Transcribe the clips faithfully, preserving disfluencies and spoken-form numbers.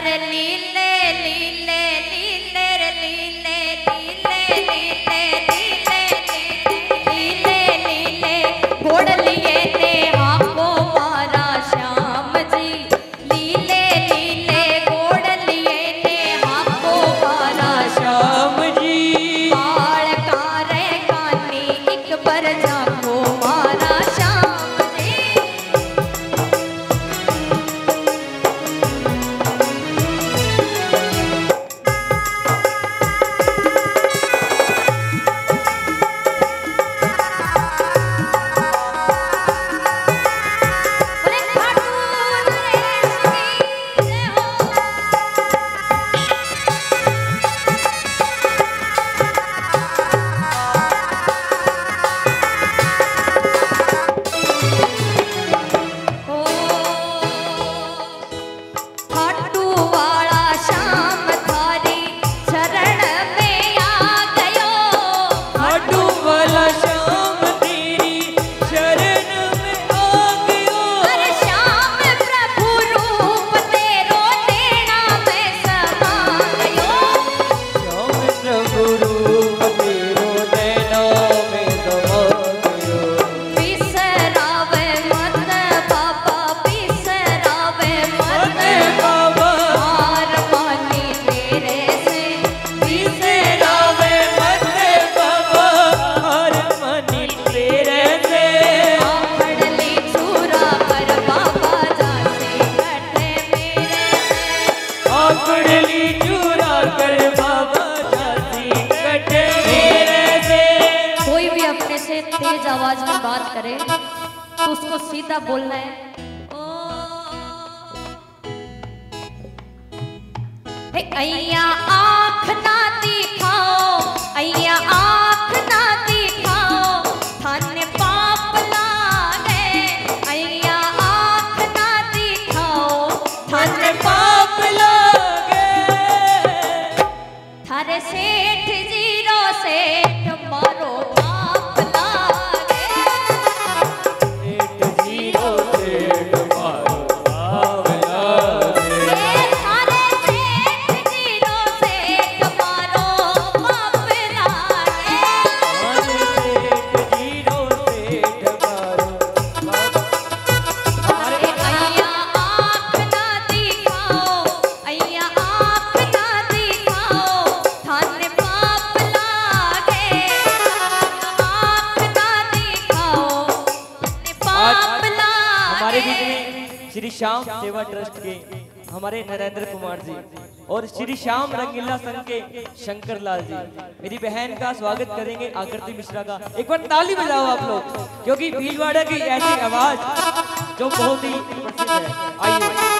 अरे लीले लीले लीले रे लीले लीले लीले लीले लीले लीले घोड़ लिए ने आपको मारा श्याम जी लीले लीले घोड़ लिए ने आपको मारा श्याम जी बाल कारे कानी एक पर जाको मारा श्याम जी तेज आवाज में बात करे तो उसको सीधा बोलना है हे अय्या आँख ना दिखाओ अय्या आँख ना दिखाओ थाने पाप लागे अय्या आँख ना दिखाओ थाने पाप लागे थारे सेठ जीरो सेठ मारो श्री श्याम सेवा ट्रस्ट के हमारे नरेंद्र कुमार जी और श्री श्याम रंगीला संघ के शंकर लाल जी मेरी बहन का स्वागत करेंगे आकृति मिश्रा का। एक बार ताली बजाओ आप लोग क्योंकि भीलवाड़ा की ऐसी आवाज जो बहुत ही प्रसिद्ध है। आइए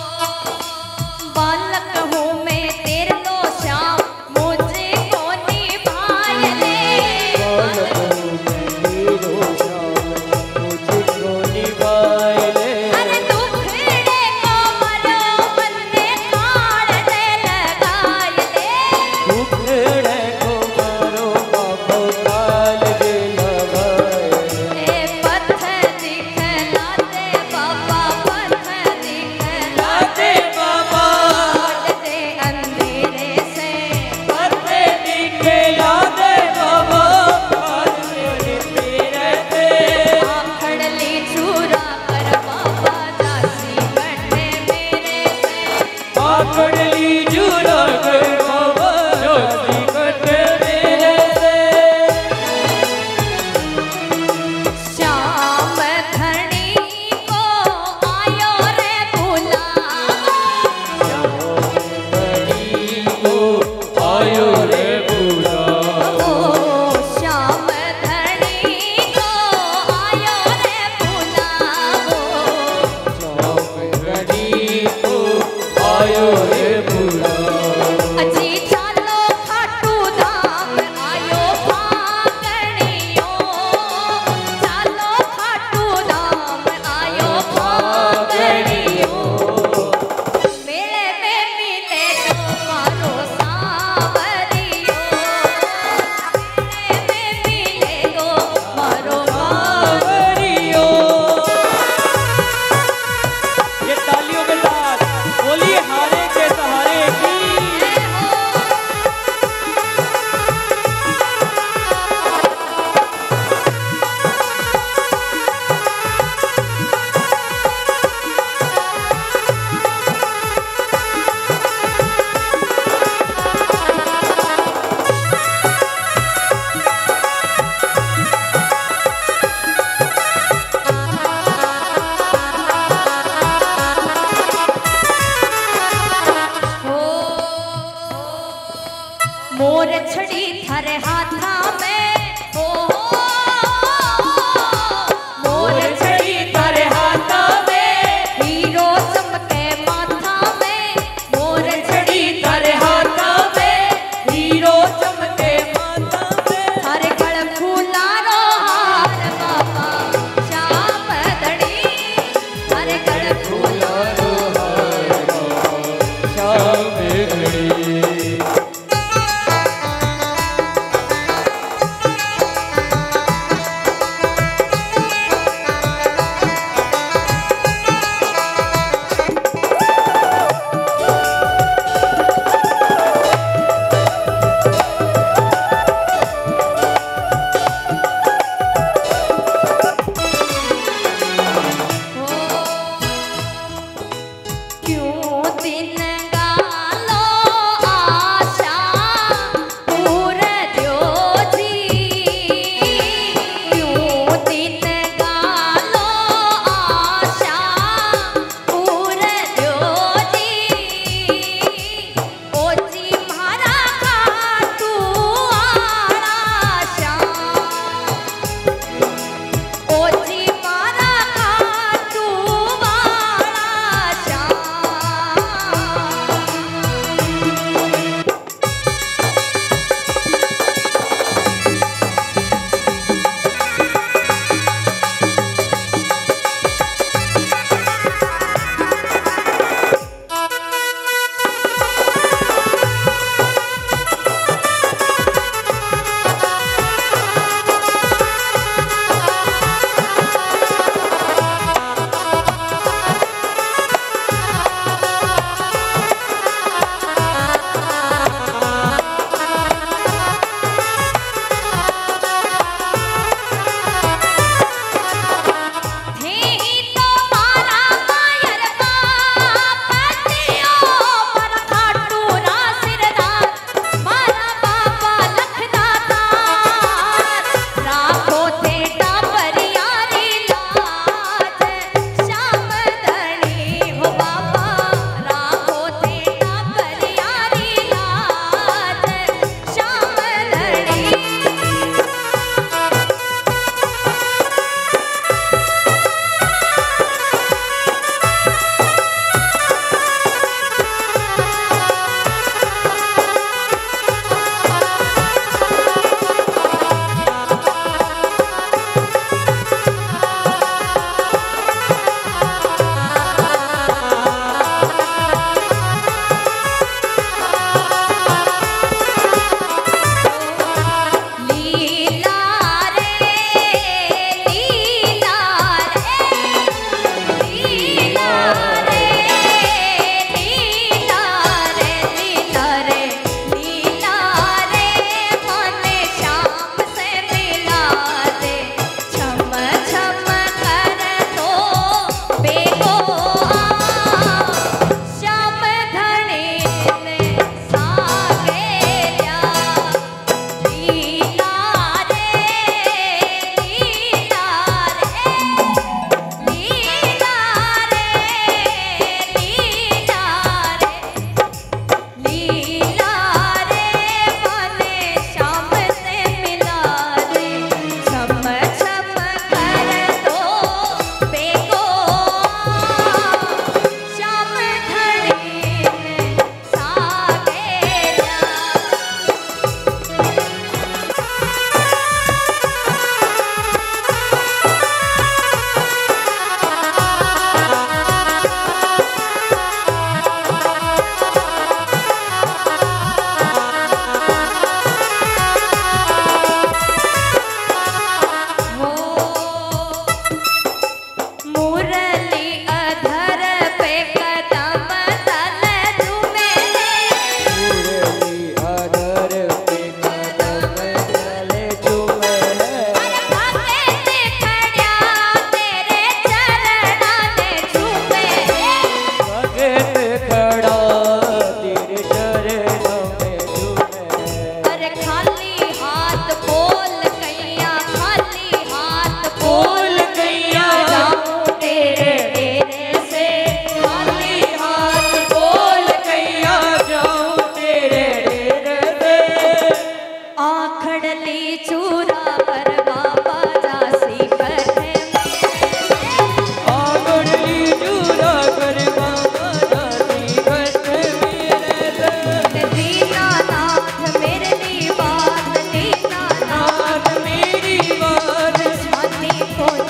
बालक हूँ मैं तेरे लो श्याम मुझे कौन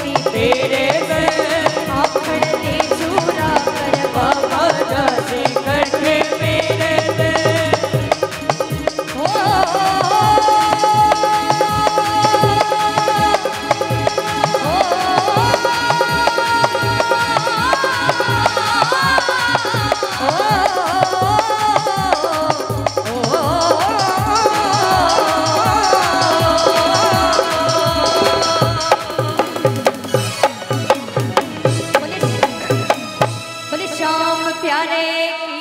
जैसी तेरे से आखड़ते चूरा कर बाबा जैसी करके मेरे से हो बोले श्याम प्यारे की